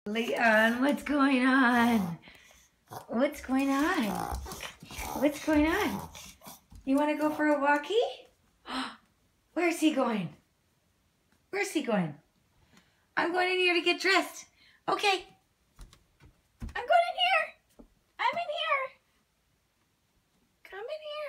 Leon, what's going on? What's going on? What's going on? You want to go for a walkie? Where's he going? Where's he going? I'm going in here to get dressed. Okay. I'm going in here. I'm in here. Come in here.